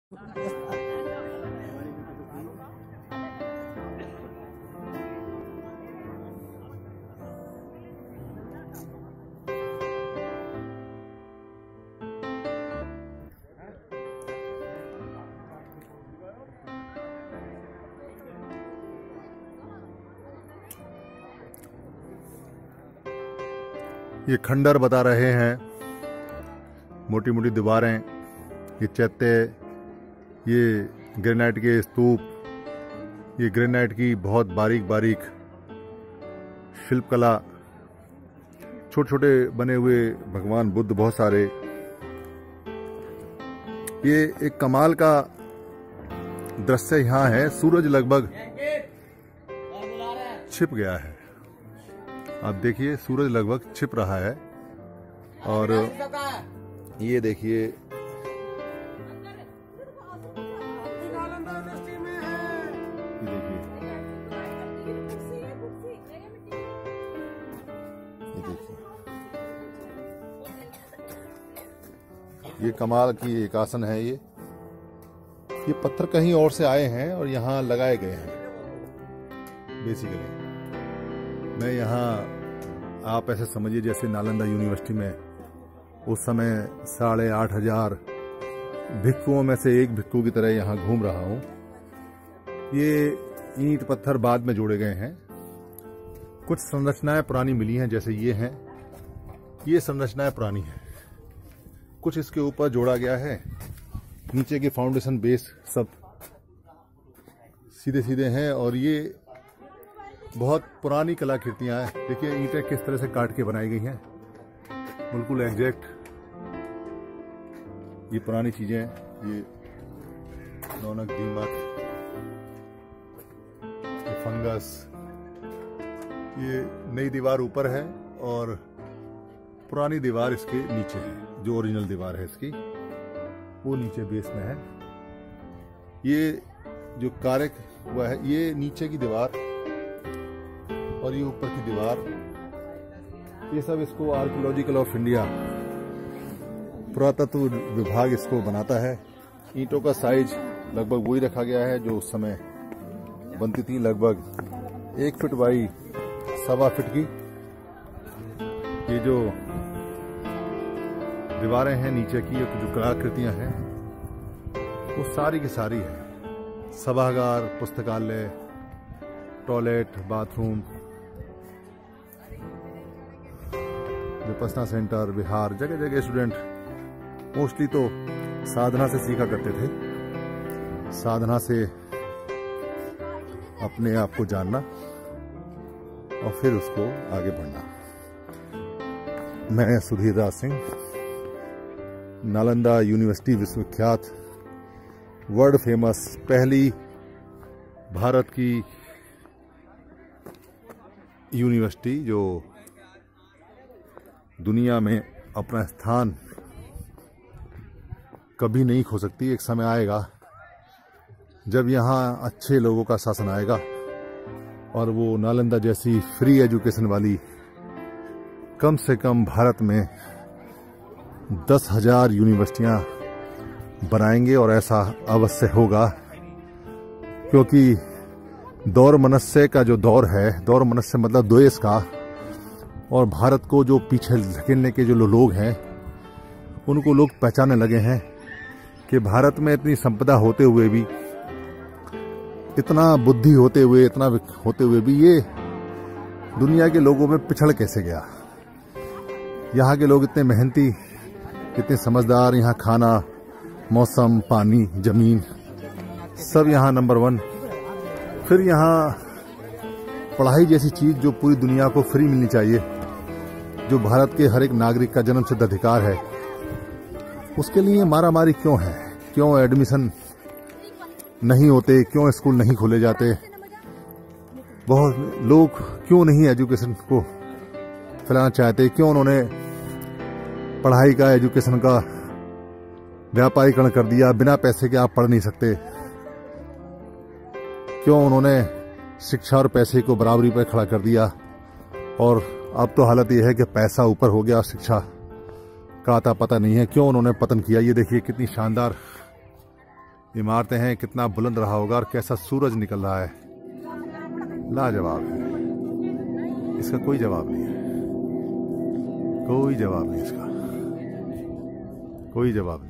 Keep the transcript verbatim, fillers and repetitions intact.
ये खंडर बता रहे हैं, मोटी मोटी दीवारें, ये चैत्य, ये ग्रेनाइट के स्तूप, ये ग्रेनाइट की बहुत बारीक बारीक शिल्पकला, छोटे छोटे बने हुए भगवान बुद्ध बहुत सारे। ये एक कमाल का दृश्य यहाँ है। सूरज लगभग छिप गया है, आप देखिए सूरज लगभग छिप रहा है। और ये देखिए ये कमाल की एक आसन है। ये ये पत्थर कहीं और से आए हैं और यहाँ लगाए गए हैं बेसिकली। मैं यहाँ आप ऐसे समझिए जैसे नालंदा यूनिवर्सिटी में उस समय साढ़े आठ हजार भिक्षुओं में से एक भिक्षु की तरह यहाँ घूम रहा हूँ। ये ईंट पत्थर बाद में जोड़े गए हैं। कुछ संरचनाएं पुरानी मिली हैं, जैसे ये हैं, ये संरचनाएं पुरानी हैं। कुछ इसके ऊपर जोड़ा गया है। नीचे के फाउंडेशन बेस सब सीधे सीधे हैं और ये बहुत पुरानी कलाकृतियां हैं। देखिए ईंटें किस तरह से काट के बनाई गई हैं, बिल्कुल एग्जैक्ट। ये पुरानी चीजें हैं। ये रौनक, दीमक, ये फंगस, ये नई दीवार ऊपर है और पुरानी दीवार इसके नीचे है। जो ओरिजिनल दीवार है इसकी वो नीचे बेस में है। ये जो कार्य हुआ है, ये नीचे की दीवार और ये ऊपर की दीवार, ये सब इसको आर्कियोलॉजिकल ऑफ इंडिया, पुरातत्व विभाग इसको बनाता है। ईंटों का साइज लगभग वही रखा गया है जो उस समय बनती थी, लगभग एक फीट बाई सवा फीट की। ये जो दीवारें हैं नीचे की, जो कलाकृतियां हैं, वो सारी की सारी है। सभागार, पुस्तकालय, टॉयलेट, बाथरूम, विपස්සना सेंटर, विहार, जगह जगह स्टूडेंट मोस्टली तो साधना से सीखा करते थे। साधना से अपने आप को जानना और फिर उसको आगे बढ़ना। मैं सुधीर राज सिंह, नालंदा यूनिवर्सिटी विश्वविख्यात, वर्ल्ड फेमस, पहली भारत की यूनिवर्सिटी जो दुनिया में अपना स्थान कभी नहीं खो सकती। एक समय आएगा जब यहाँ अच्छे लोगों का शासन आएगा और वो नालंदा जैसी फ्री एजुकेशन वाली कम से कम भारत में दस हजार यूनिवर्सिटियां बनाएंगे। और ऐसा अवश्य होगा, क्योंकि दौर मनुष्य का जो दौर है, दौर मनुष्य मतलब द्वेष का, और भारत को जो पीछे धकेलने के जो लोग हैं उनको लोग पहचानने लगे हैं कि भारत में इतनी संपदा होते हुए भी, इतना बुद्धि होते हुए, इतना होते हुए भी ये दुनिया के लोगों में पिछड़ कैसे गया। यहाँ के लोग इतने मेहनती, इतने समझदार, यहाँ खाना, मौसम, पानी, जमीन सब यहाँ नंबर वन। फिर यहाँ पढ़ाई जैसी चीज जो पूरी दुनिया को फ्री मिलनी चाहिए, जो भारत के हर एक नागरिक का जन्म सिद्ध अधिकार है, उसके लिए मारा मारी क्यों है? क्यों एडमिशन नहीं होते? क्यों स्कूल नहीं खोले जाते? बहुत लोग क्यों नहीं एजुकेशन को फैलाना चाहते? क्यों उन्होंने पढ़ाई का, एजुकेशन का व्यापारीकरण कर दिया? बिना पैसे के आप पढ़ नहीं सकते। क्यों उन्होंने शिक्षा और पैसे को बराबरी पर खड़ा कर दिया? और अब तो हालत यह है कि पैसा ऊपर हो गया, शिक्षा का आता पता नहीं है। क्यों उन्होंने पतन किया? ये देखिए कितनी शानदार इमारतें हैं, कितना बुलंद रहा होगा और कैसा सूरज निकल रहा है, लाजवाब है। इसका कोई जवाब नहीं है, कोई जवाब नहीं इसका, कोई जवाब नहीं।